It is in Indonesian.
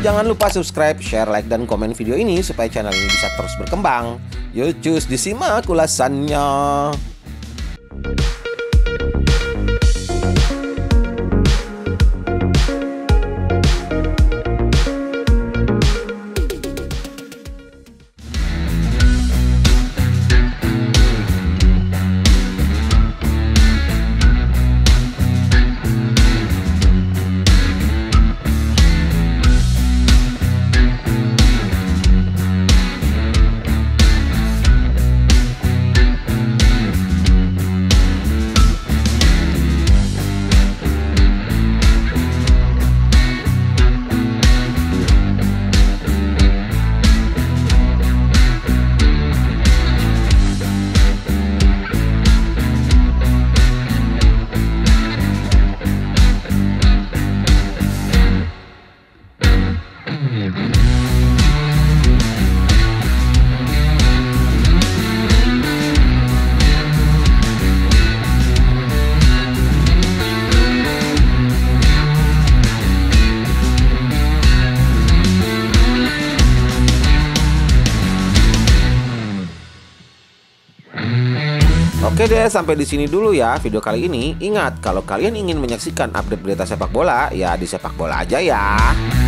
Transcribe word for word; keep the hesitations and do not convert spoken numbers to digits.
jangan lupa subscribe, share, like, dan komen video ini supaya channel ini bisa terus berkembang. Yuk cus, disimak ulasannya. Oke deh, sampai di sini dulu ya video kali ini. Ingat, kalau kalian ingin menyaksikan update berita sepak bola, ya di Sepak Bola aja ya.